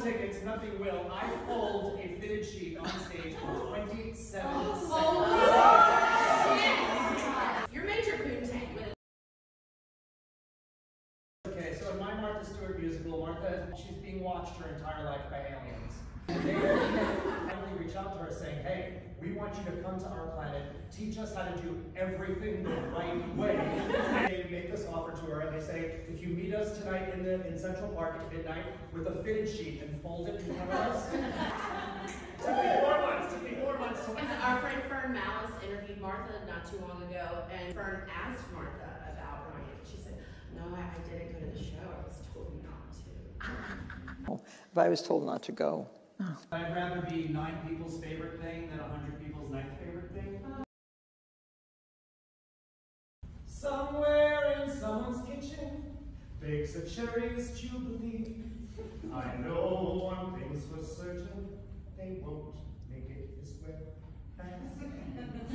tickets, nothing will. I pulled a fitted sheet on stage for 27 seconds. Your major poontang with Okay, so in my Martha Stewart musical, Martha, she's being watched her entire life by aliens. They finally reach out to her saying, hey, we want you to come to our planet, teach us how to do everything the right way. And they make this offer to her, and they say, if you meet us tonight in Central Park at midnight with a fitted sheet and fold it in front of us. Took me 4 months. Our friend Fern Malice interviewed Martha not too long ago, and Fern asked Martha about Ryan. She said, no, I didn't go to the show. I was told not to. But I was told not to go. I'd rather be 9 people's favorite thing than 100 people's 9th favorite thing. Somewhere in someone's kitchen bakes a cherry's jubilee. I know one thing's for certain, they won't make it this way.